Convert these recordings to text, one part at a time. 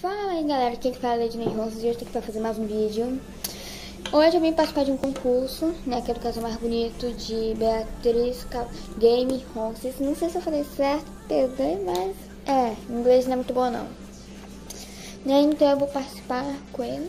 Fala aí galera, aqui que fala é Ledinei Rosas e hoje eu tô aqui pra fazer mais um vídeo. Hoje eu vim participar de um concurso, né, que é do casal mais bonito de Beatriz Game Rosas. Não sei se eu falei certo, peguei, mas em inglês não é muito bom não. Né, então eu vou participar com eles.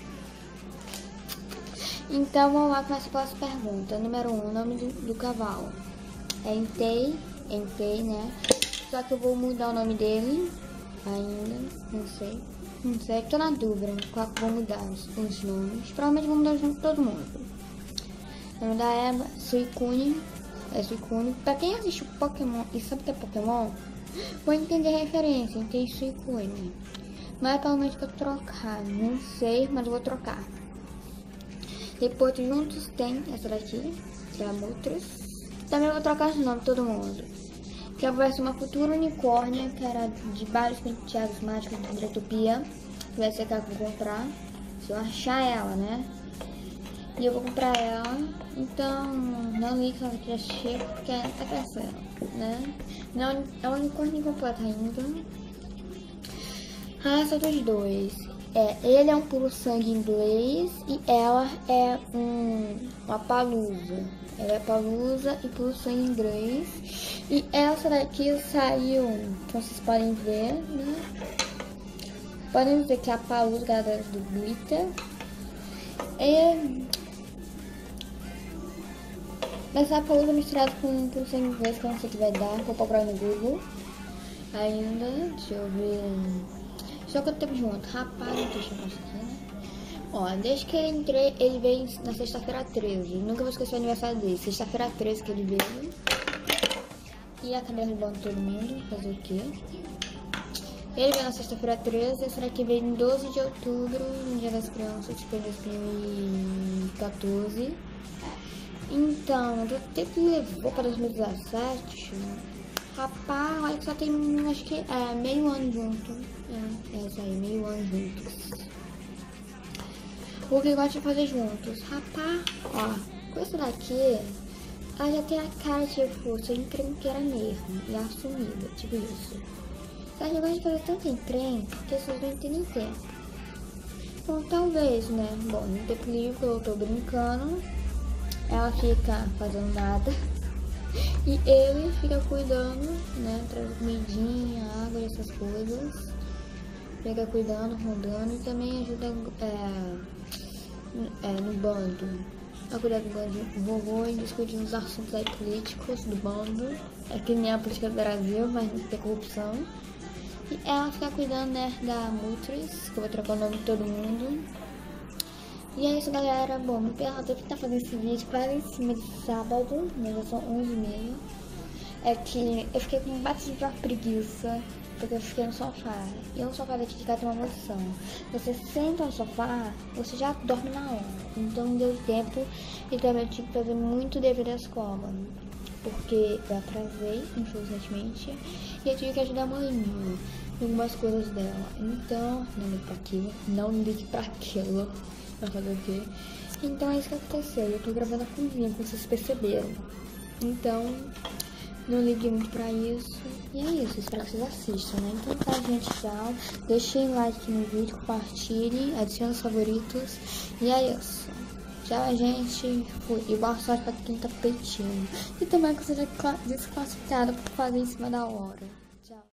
Então vamos lá começar pelas perguntas. Número 1, nome do cavalo. É Entei, né? Só que eu vou mudar o nome dele ainda, não sei, tô na dúvida qual vou mudar os nomes. Provavelmente vou mudar os nomes de todo mundo. O nome da Eva, Suicune. Pra quem assiste o Pokémon e sabe que é Pokémon, vou entender a referência, entende Suicune. Mas provavelmente vou trocar, não sei, mas vou trocar. Depois juntos tem essa daqui, que é a Mutras. Também vou trocar os nomes de todo mundo. Que vai ser uma futura unicórnia, que era de vários penteados mágicos de Dratopia. Que vai ser aquela que eu vou comprar, se eu achar ela, né? E eu vou comprar ela. Então, não ligue se ela já chega, porque tá crescendo, né? Não, é uma unicórnia incompleta ainda. Raça dos dois. Ele é um puro sangue inglês e ela é uma palusa. Ela é palusa e puro sangue inglês. E essa daqui saiu, como vocês podem ver, né? Podem ver que é a palusa do glitter. Essa palusa misturada com puro sangue inglês, que eu não sei o que vai dar. Vou procurar no Google ainda. Deixa eu ver. Só que eu tempo junto. Rapaz, deixa eu mostrar aqui, né? Ó, desde que ele entrei, ele veio na sexta-feira 13. Nunca vou esquecer o aniversário dele. Sexta-feira 13 que ele veio. E a câmera rebando todo mundo. Fazer o quê? Ele veio na sexta-feira 13. Essa daqui veio em 12 de outubro, no Dia das Crianças, tipo, em 2014. Então, do tempo que levou para 2017. Rapaz, olha que só tem, acho que meio ano junto. Essa aí, meio ano juntos. O que gosta de fazer juntos? Rapaz, ó, com essa daqui, ela já tem a cara, tipo, sem encrenqueira mesmo, e assumida, tipo isso. Ela já gosta de fazer tanto encrenque que vocês não entendem tempo. Então, talvez, né, bom, no tempo livre que eu tô brincando, ela fica fazendo nada. E ele fica cuidando, né, traz comidinha, água e essas coisas. Fica cuidando, rondando e também ajuda no bando. A cuidar do bando do vovô e discutir os assuntos aí políticos do bando. É que nem a política do Brasil, mas não tem corrupção. E ela fica cuidando, né, da Mutras, que eu vou trocar o nome de todo mundo. E é isso, galera. Bom, me pergunta que tá fazendo esse vídeo quase em cima de sábado, mas já são 11h30. É que eu fiquei com um bate de preguiça, porque eu fiquei no sofá. E o sofá daqui de casa tem uma maldição. Você senta no sofá, você já dorme na hora. Então não deu tempo e também eu tive que fazer muito dever da escola. Porque eu atrasei um show recentemente e eu tive que ajudar a mãe em algumas coisas dela. Então, não ligue pra aquilo. Pra fazer o quê? Então é isso que aconteceu. Eu tô gravando a cozinha, como vocês perceberam. Então, não ligue muito pra isso. E é isso, espero que vocês assistam, né? Então tá, gente, tchau. Deixem like aqui no vídeo, compartilhem, adicione os favoritos. E é isso. Tchau, gente. Fui. E boa sorte pra quem tá competindo. E também que seja desclassificado por fazer em cima da hora.